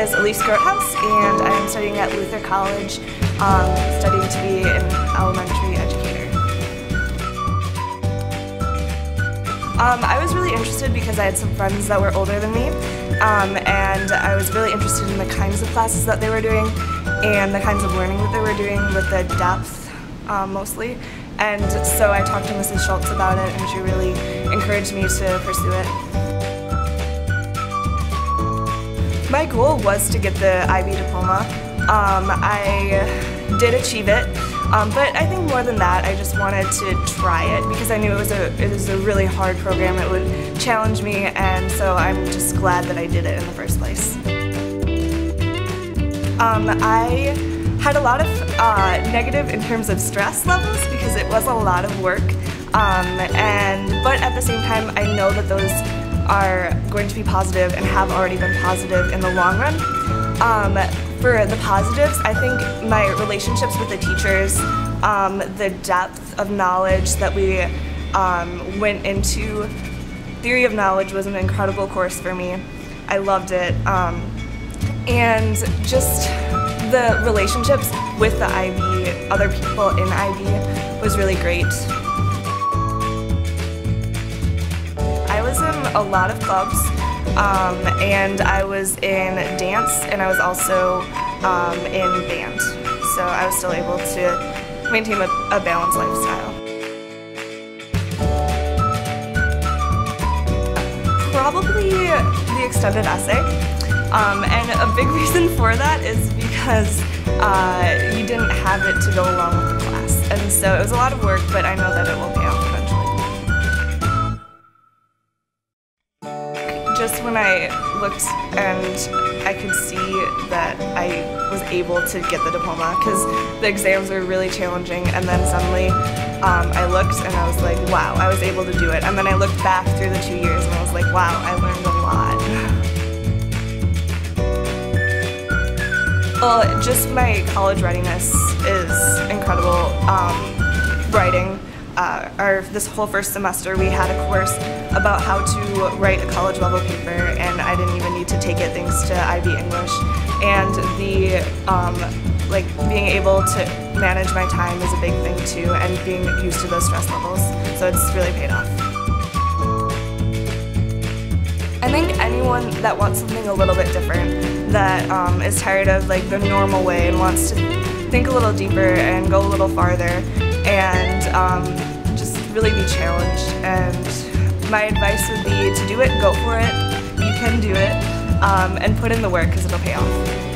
is Elyse and I'm studying at Luther College, studying to be an elementary educator. I was really interested because I had some friends that were older than me, and I was really interested in the kinds of classes that they were doing and the kinds of learning that they were doing with the depth mostly. And so I talked to Mrs. Schultz about it, and she really encouraged me to pursue it. My goal was to get the IB diploma. I did achieve it, but I think more than that, I just wanted to try it because I knew it was a really hard program. It would challenge me, and so I'm just glad that I did it in the first place. I had a lot of negative in terms of stress levels because it was a lot of work, but at the same time, I know that those are going to be positive and have already been positive in the long run. For the positives, I think my relationships with the teachers, the depth of knowledge that we went into. Theory of knowledge was an incredible course for me. I loved it. And just the relationships with the IB, other people in IB, was really great. I was in a lot of clubs, and I was in dance, and I was also in band. So I was still able to maintain a balanced lifestyle. Probably the extended essay, and a big reason for that is because you didn't have it to go along with the class. And so it was a lot of work, but I know that it will pay off eventually. Just when I looked and I could see that I was able to get the diploma because the exams were really challenging, and then suddenly I looked and I was like, wow, I was able to do it. And then I looked back through the 2 years and I was like, wow, I learned a lot. Well, just my college readiness is incredible. Writing. This whole first semester we had a course about how to write a college level paper, and I didn't even need to take it thanks to IB English. And the being able to manage my time is a big thing too, and being used to those stress levels. So it's really paid off. I think anyone that wants something a little bit different, that is tired of the normal way and wants to think a little deeper and go a little farther, and just really be challenged. And my advice would be to do it, go for it, you can do it, and put in the work because it'll pay off.